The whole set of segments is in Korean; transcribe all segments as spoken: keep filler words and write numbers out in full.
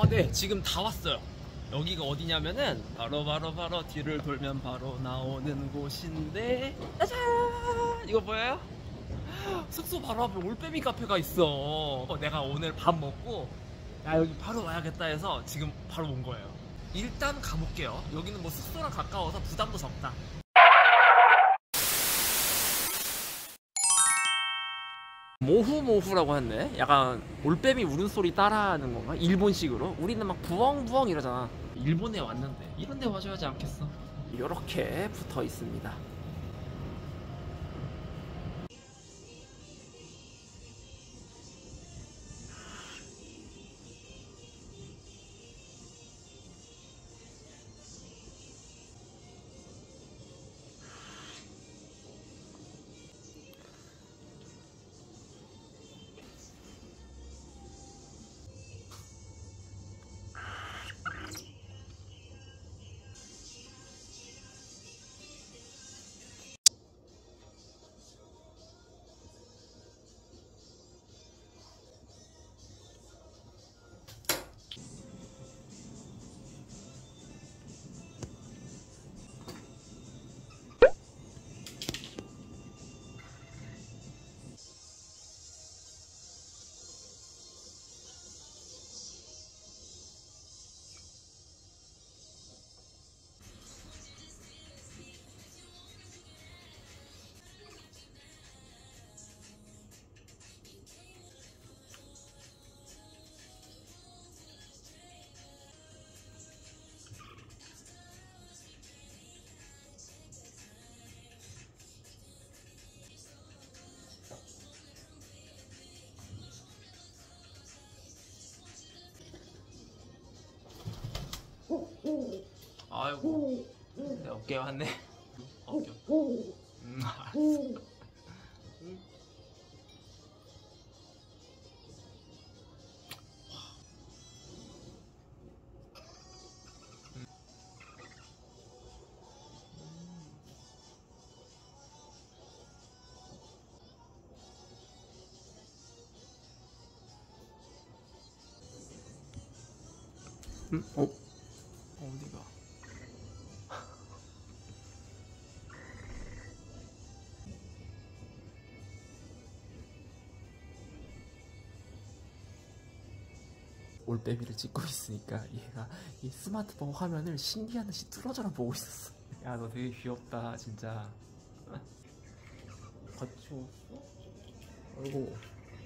어, 네, 지금 다 왔어요. 여기가 어디냐면은 바로 바로 바로 뒤를 돌면 바로 나오는 곳인데, 짜잔! 이거 보여요? 숙소 바로 앞에 올빼미 카페가 있어. 어, 내가 오늘 밥 먹고 야 여기 바로 와야겠다 해서 지금 바로 온 거예요. 일단 가볼게요. 여기는 뭐 숙소랑 가까워서 부담도 적다. 모후모후라고 했네. 약간 올빼미 울음소리 따라하는 건가? 일본식으로? 우리는 막 부엉부엉 이러잖아. 일본에 왔는데 이런 데 와줘야지 않겠어. 이렇게 붙어 있습니다. 아이고, 내 어깨에 왔네. 어깨. 음, 알았어. 음, 어? 어디가? 올빼미를 찍고 있으니까 얘가 이 스마트폰 화면을 신기한 듯이 뚫어져라 보고 있었어. 야, 너 되게 귀엽다 진짜. 같이 왔어? 아이고.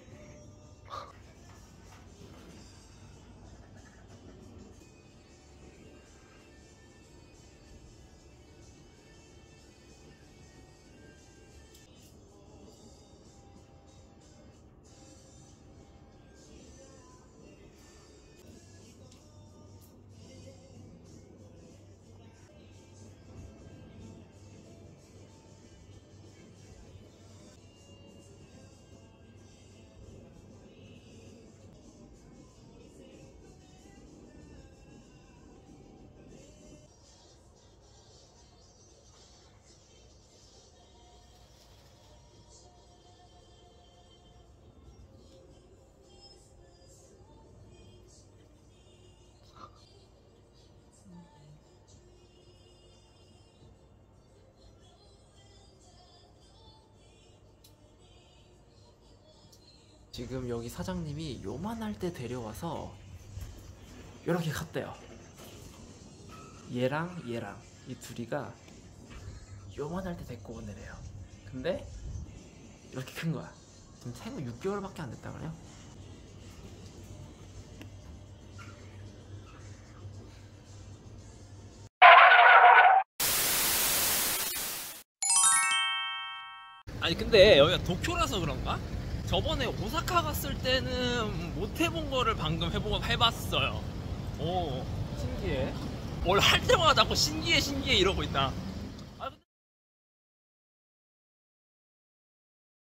지금 여기 사장님이 요만할 때 데려와서 이렇게 갔대요. 얘랑 얘랑 이 둘이가 요만할 때 데리고 오늘래요. 근데 이렇게 큰 거야. 지금 생후 육 개월밖에 안 됐다 그래요. 아니 근데 여기가 도쿄라서 그런가? 저번에 오사카 갔을 때는 못 해본 거를 방금 해보고 해봤어요. 오, 신기해. 뭘 할 때마다 자꾸 신기해 신기해 이러고 있다.